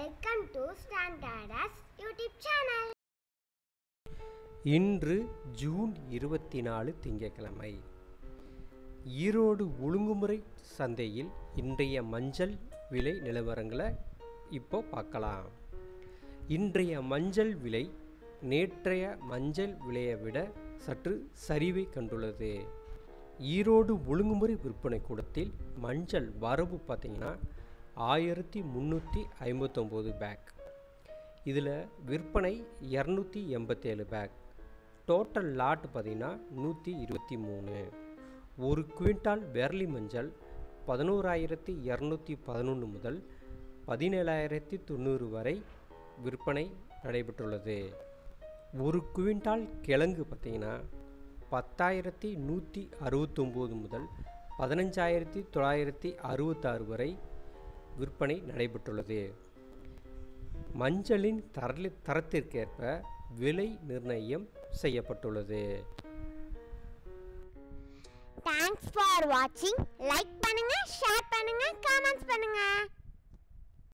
Welcome to Standardas YouTube channel. இன்று June 24 திங்கட்கிழமை. ஈரோடு ஒழுங்குமுறை சந்தையில் இன்றைய மஞ்சள் விலை நிலவரங்களை இப்போ பார்க்கலாம். இன்றைய மஞ்சள் விலை நேற்றைய மஞ்சள் விலையை விட சற்று சரிவை கண்டுள்ளது. ஈரோடு ஒழுங்குமுறை விற்பனை கூடத்தில் மஞ்சள் வரவு பார்த்திங்கன்னா 1359 பேக். இதில் விற்பனை 287 பேக். டோட்டல் லாட் பார்த்திங்கன்னா 123. ஒரு குவிண்டால் வெர்லி மஞ்சள் 11,211 முதல் 17,090 வரை விற்பனை நடைபெற்றுள்ளது. ஒரு குவிண்டால் கிழங்கு பார்த்திங்கன்னா 10,169 முதல் 15,966 வரை விற்பனை நடைபெற்றுள்ளது. மஞ்சளின் தரத்திற்கேற்ப விலை நிர்ணயம் செய்யப்பட்டுள்ளது. Thanks for watching. Like பண்ணுங்க, ஷேர் பண்ணுங்க, கமெண்ட்ஸ் பண்ணுங்க.